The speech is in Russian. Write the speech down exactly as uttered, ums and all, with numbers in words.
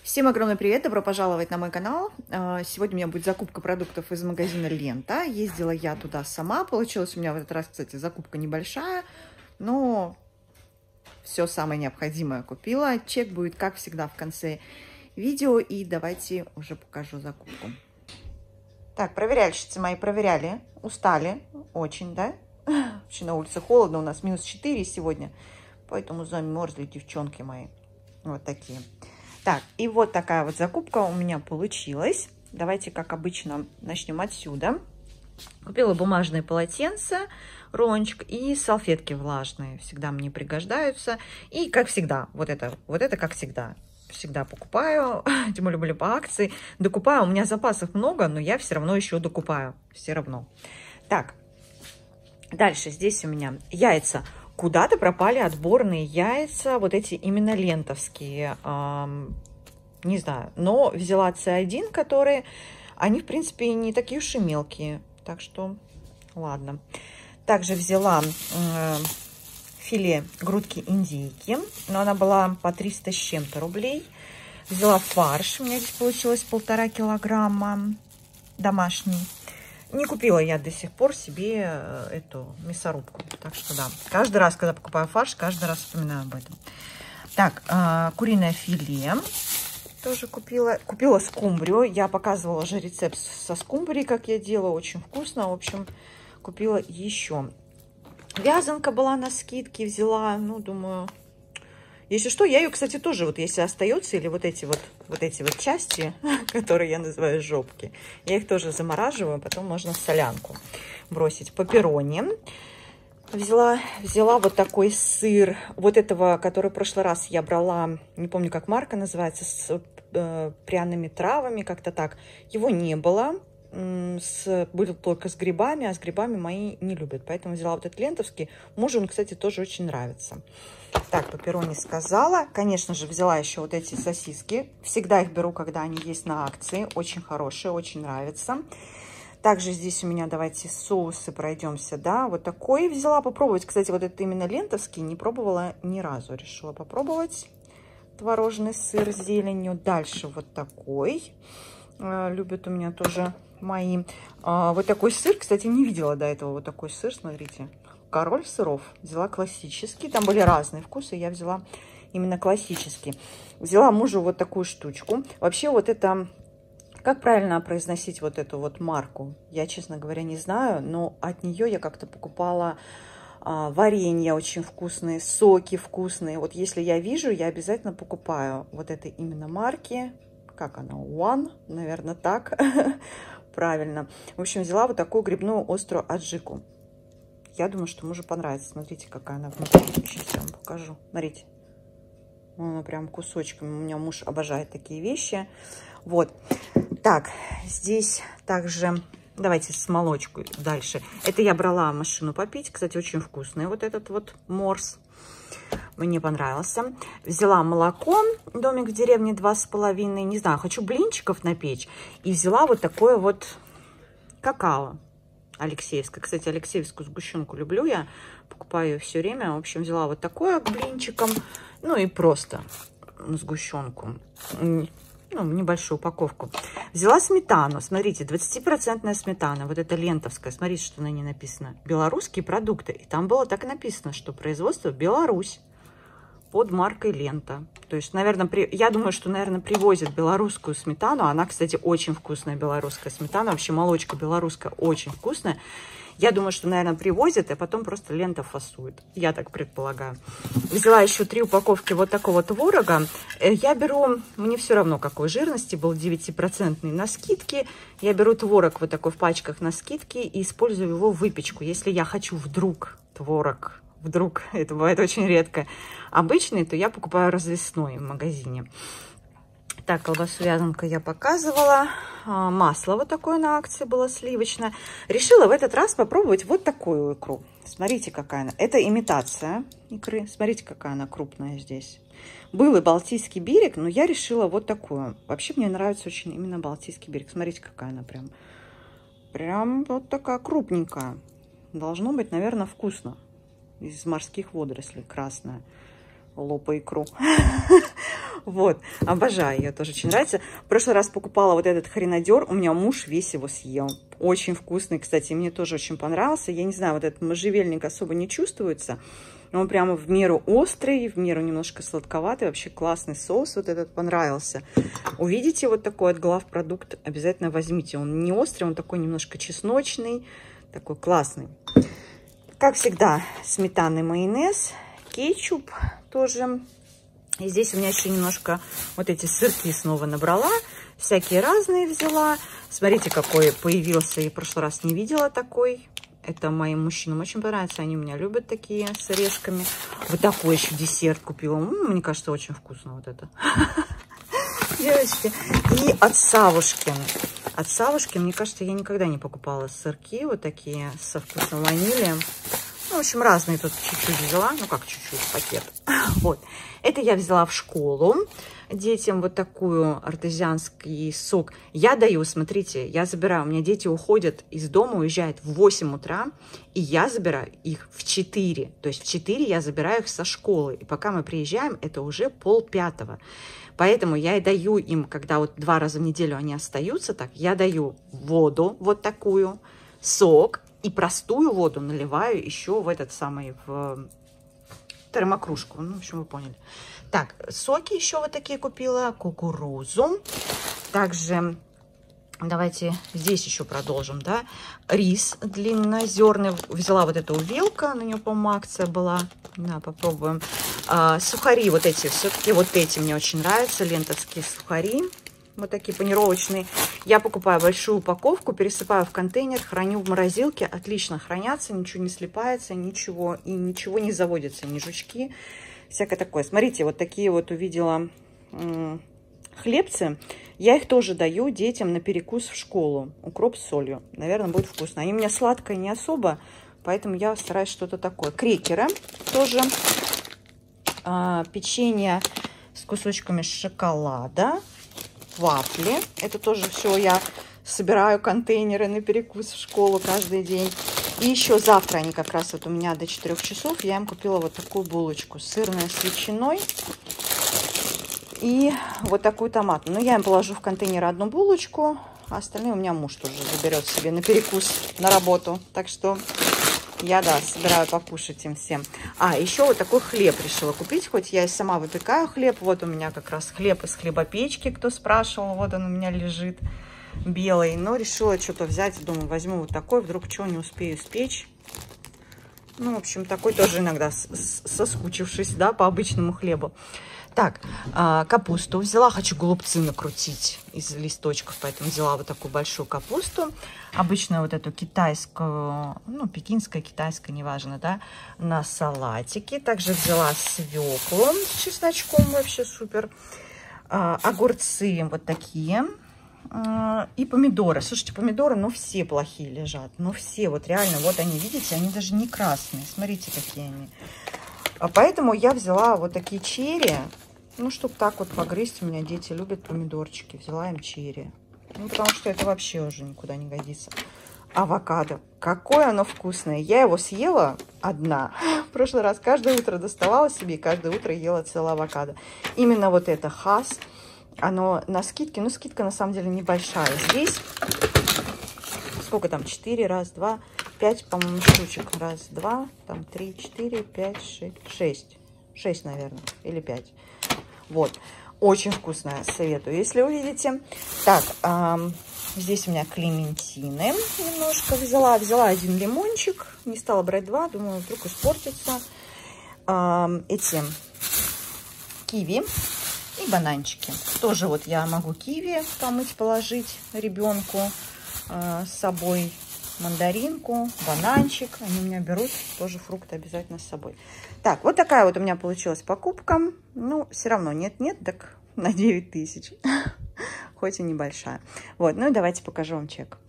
Всем огромный привет, добро пожаловать на мой канал. Сегодня у меня будет закупка продуктов из магазина Лента. Ездила я туда сама, получилась у меня в этот раз, кстати, закупка небольшая, но все самое необходимое купила. Чек будет, как всегда, в конце видео, и давайте уже покажу закупку. Так, проверяльщицы мои проверяли, устали очень, да? Вообще на улице холодно, у нас минус четыре сегодня, поэтому замерзли девчонки мои. Вот такие. Так, и вот такая вот закупка у меня получилась. Давайте, как обычно, начнем отсюда. Купила бумажные полотенца, рулончик и салфетки влажные. Всегда мне пригождаются. И, как всегда, вот это, вот это как всегда. Всегда покупаю, тем более были по акции. Докупаю, у меня запасов много, но я все равно еще докупаю. Все равно. Так, дальше здесь у меня яйца. Куда-то пропали отборные яйца, вот эти именно лентовские, эм, не знаю, но взяла С один, которые, они, в принципе, не такие уж и мелкие, так что, ладно. Также взяла э, филе грудки индейки, но она была по триста с чем-то рублей. Взяла фарш, у меня здесь получилось полтора килограмма домашний. Не купила я до сих пор себе эту мясорубку. Так что да, каждый раз, когда покупаю фарш, каждый раз вспоминаю об этом. Так, э, куриное филе тоже купила. Купила скумбрию. Я показывала уже рецепт со скумбрией, как я делаю. Очень вкусно. В общем, купила еще. Вязанка была на скидке, взяла. Ну, думаю... Если что, я ее, кстати, тоже, вот если остается, или вот эти вот, вот эти вот части, которые я называю жопки, я их тоже замораживаю, потом можно в солянку бросить. Пепперони. Взяла, взяла вот такой сыр, вот этого, который в прошлый раз я брала, не помню, как марка называется, с э, пряными травами, как-то так. Его не было. С, был только с грибами, а с грибами мои не любят. Поэтому взяла вот этот лентовский. Мужу он, кстати, тоже очень нравится. Так, пепперони сказала. Конечно же, взяла еще вот эти сосиски. Всегда их беру, когда они есть на акции. Очень хорошие, очень нравятся. Также здесь у меня, давайте соусы пройдемся, да. Вот такой взяла попробовать. Кстати, вот это именно лентовский не пробовала ни разу. Решила попробовать творожный сыр с зеленью. Дальше вот такой. Любят у меня тоже мои. Вот такой сыр, кстати, не видела до этого. Вот такой сыр, смотрите. Король сыров. Взяла классический. Там были разные вкусы. Я взяла именно классический. Взяла мужу вот такую штучку. Вообще вот это... Как правильно произносить вот эту вот марку? Я, честно говоря, не знаю. Но от нее я как-то покупала а, варенья очень вкусные, соки вкусные. Вот если я вижу, я обязательно покупаю вот этой именно марки. Как она? One, наверное, так. Правильно. В общем, взяла вот такую грибную острую аджику. Я думаю, что мужу понравится. Смотрите, какая она внутри. Сейчас я вам покажу. Смотрите. Она прям кусочками. У меня муж обожает такие вещи. Вот. Так, здесь также... Давайте с молочкой дальше. Это я брала машину попить. Кстати, очень вкусный вот этот вот морс. Мне понравился. Взяла молоко. Домик в деревне два с половиной. Не знаю, хочу блинчиков напечь. И взяла вот такое вот какао. Алексеевская. Кстати, Алексеевскую сгущенку люблю я. Покупаю ее все время. В общем, взяла вот такое к блинчикам. Ну и просто сгущенку. Ну, небольшую упаковку. Взяла сметану. Смотрите, двадцатипроцентная сметана. Вот это лентовская. Смотрите, что на ней написано. Белорусские продукты. И там было так и написано, что производство Беларусь. Под маркой Лента. То есть, наверное, при... я думаю, что, наверное, привозят белорусскую сметану. Она, кстати, очень вкусная белорусская сметана. Вообще молочка белорусская очень вкусная. Я думаю, что, наверное, привозят, а потом просто Лента фасует. Я так предполагаю. Взяла еще три упаковки вот такого творога. Я беру, мне все равно какой жирности, был девятипроцентный на скидке. Я беру творог вот такой в пачках на скидке и использую его в выпечку. Если я хочу вдруг творог, вдруг, это бывает очень редко, обычный, то я покупаю развесной в магазине. Так, колбасу вязанка я показывала. Масло вот такое на акции было сливочное. Решила в этот раз попробовать вот такую икру. Смотрите, какая она. Это имитация икры. Смотрите, какая она крупная здесь. Был и Балтийский берег, но я решила вот такую. Вообще мне нравится очень именно Балтийский берег. Смотрите, какая она прям. Прям вот такая крупненькая. Должно быть, наверное, вкусно. Из морских водорослей, красная. лопаю икру. Вот, обожаю ее, тоже очень нравится. В прошлый раз покупала вот этот хренадер, у меня муж весь его съел. Очень вкусный, кстати, мне тоже очень понравился. Я не знаю, вот этот можжевельник особо не чувствуется. Он прямо в меру острый, в меру немножко сладковатый. Вообще классный соус вот этот понравился. Увидите вот такой от главпродукт, обязательно возьмите. Он не острый, он такой немножко чесночный, такой классный. Как всегда, сметанный майонез, кетчуп тоже. И здесь у меня еще немножко вот эти сырки снова набрала. Всякие разные взяла. Смотрите, какой появился. Я в прошлый раз не видела такой. Это моим мужчинам очень понравится. Они у меня любят такие с орешками. Вот такой еще десерт купила. Мне кажется, очень вкусно вот это. Девочки. И от Савушки. От Савушки, мне кажется, я никогда не покупала сырки вот такие со вкусом ванили. Ну, в общем, разные тут чуть-чуть взяла. Ну, как чуть-чуть, пакет. Вот. Это я взяла в школу детям вот такую артезианский сок. Я даю, смотрите, я забираю. У меня дети уходят из дома, уезжают в восемь утра. И я забираю их в четыре. То есть в четыре я забираю их со школы. И пока мы приезжаем, это уже полпятого. Поэтому я и даю им, когда вот два раза в неделю они остаются так, я даю воду вот такую, сок. И простую воду наливаю еще в этот самый, в термокружку. Ну, в общем, вы поняли. Так, соки еще вот такие купила. Кукурузу. Также, давайте здесь еще продолжим, да. Рис длиннозерный. Взяла вот эту вилка, на нее, по-моему, акция была. Да, попробуем. А, сухари вот эти, все-таки вот эти мне очень нравятся. Лентовские сухари. Вот такие панировочные. Я покупаю большую упаковку, пересыпаю в контейнер, храню в морозилке. Отлично хранятся, ничего не слипается, ничего. И ничего не заводится, ни жучки, всякое такое. Смотрите, вот такие вот увидела хлебцы. Я их тоже даю детям на перекус в школу. Укроп с солью. Наверное, будет вкусно. Они у меня сладкое не особо, поэтому я стараюсь что-то такое. Крекеры тоже. А, печенье с кусочками шоколада. Вафли. Это тоже все я собираю контейнеры на перекус в школу каждый день. И еще завтра они как раз вот у меня до четырёх часов. Я им купила вот такую булочку. Сырная с ветчиной. И вот такую томатную. Ну, я им положу в контейнер одну булочку. А остальные у меня муж тоже заберет себе на перекус на работу. Так что я, да, собираю покушать им всем. А, еще вот такой хлеб решила купить. Хоть я и сама выпекаю хлеб. Вот у меня как раз хлеб из хлебопечки, кто спрашивал. Вот он у меня лежит белый. Но решила что-то взять. Думаю, возьму вот такой. Вдруг чего не успею испечь. Ну, в общем, такой тоже иногда соскучившись, да, по обычному хлебу. Так, капусту взяла. Хочу голубцы накрутить из листочков, поэтому взяла вот такую большую капусту. Обычную вот эту китайскую, ну, пекинская, китайская, неважно, да, на салатике. Также взяла свеклу с чесночком, вообще супер. Огурцы вот такие. И помидоры. Слушайте, помидоры, ну, все плохие лежат. Ну, все, вот реально, вот они, видите, они даже не красные. Смотрите, какие они. А поэтому я взяла вот такие черри. Ну, чтобы так вот погрызть. У меня дети любят помидорчики. Взяла им черри. Ну, потому что это вообще уже никуда не годится. Авокадо. Какое оно вкусное. Я его съела одна. В прошлый раз каждое утро доставала себе. И каждое утро ела целое авокадо. Именно вот это Хас. Оно на скидке. Ну, скидка на самом деле небольшая. Здесь сколько там? четыре, раз, два, пять, по-моему, штучек. Раз, два, там три, четыре, пять, шесть, шесть. Шесть, наверное, или пять. Вот. Очень вкусная, советую, если увидите. Так, эм, здесь у меня клементины немножко взяла. Взяла один лимончик. Не стала брать два. Думаю, вдруг испортится. Эм, эти киви и бананчики. Тоже вот я могу киви помыть, положить ребенку. С собой мандаринку, бананчик. Они у меня берут тоже фрукты обязательно с собой. Так, вот такая вот у меня получилась покупка. Ну, все равно нет-нет, так на девять тысяч. Хоть и небольшая. Вот, ну и давайте покажу вам чек.